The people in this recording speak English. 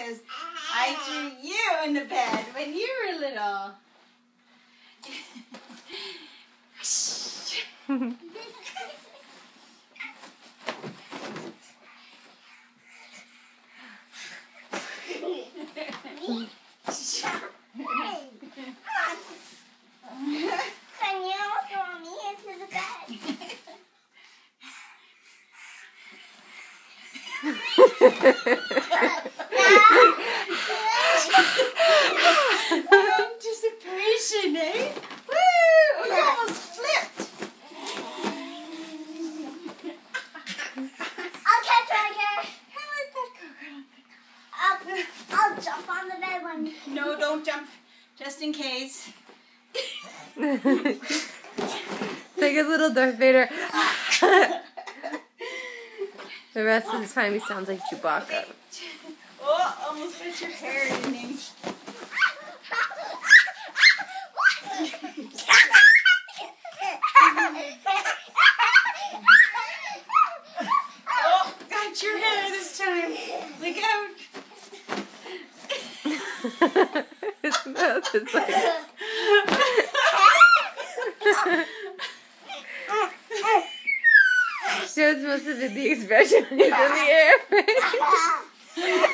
because I threw you in the bed when you were little. Can you throw me into the bed? Anticipation, eh? Woo! You almost flipped. I'll catch right here. Let that go. I'll jump on the bed when. No, don't jump. Just in case. It's like a little Darth Vader. The rest of the time he sounds like Chewbacca. Oh, almost got your hair in him. Oh, got your hair this time. Look out. His mouth is like... Shows most of the expression is in the air.